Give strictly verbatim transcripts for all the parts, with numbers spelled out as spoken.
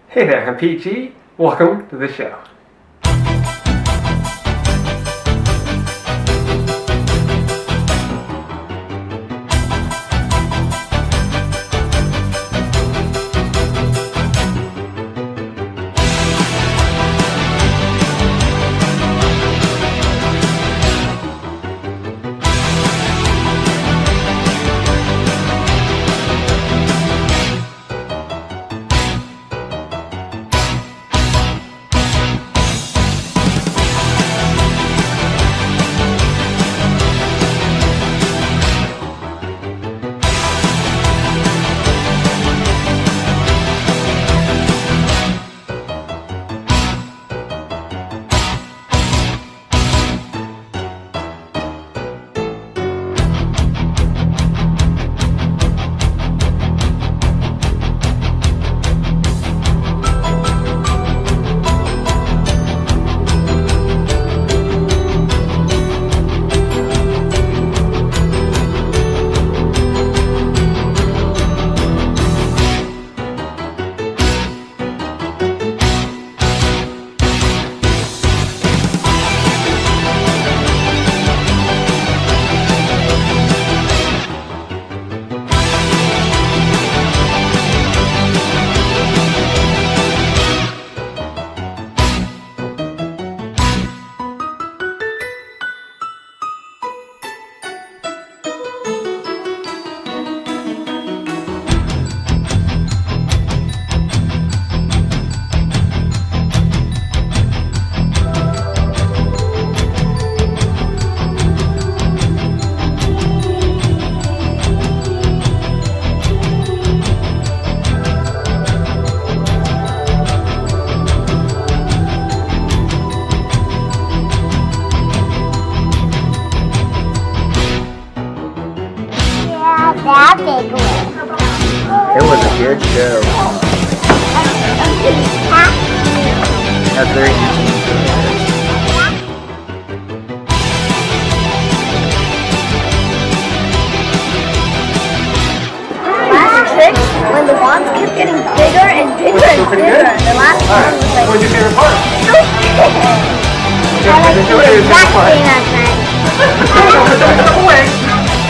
Hey there, I'm Peachy. Welcome to the show. That big one. It was a good show. That's very interesting. Last six, when the wands kept getting bigger and bigger and bigger. The last one was like... What's your favorite part? So big. I like to do the exact same as that.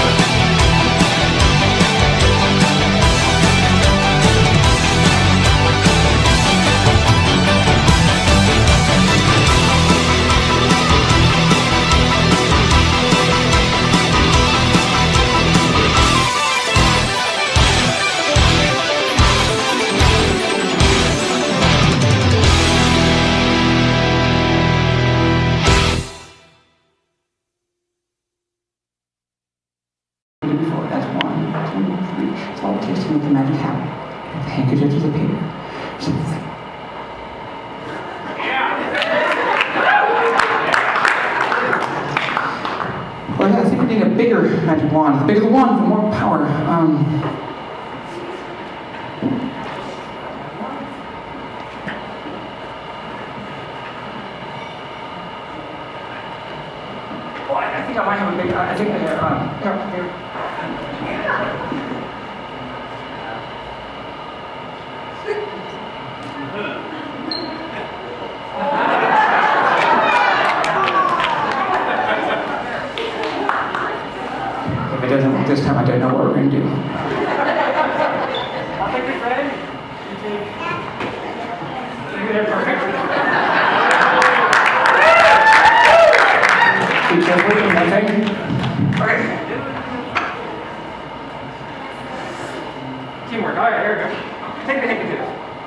Before, that's one, two, three. That's all it takes to make the magic happen. The handkerchief is a paper. So, well, I think we need a bigger magic wand. The bigger the wand, the more power. Um, well, I think I might have a big. I think. Uh, um, here, here. If it doesn't work this time, I don't know what we're going to do. I'll take it, Fred. You take... Perfect. Be careful with that thing. Okay. Teamwork. All right, here we go. Take the handkerchief.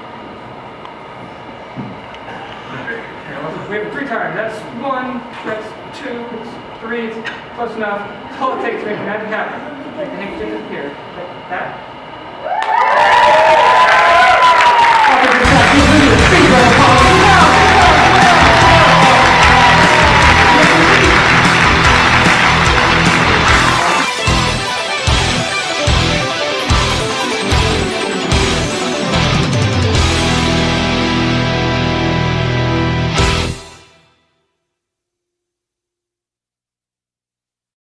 We have three times. That's one, that's two, it's three, it's close enough. That's all it takes to make the magic happen. Make the handkerchief disappear. Like that.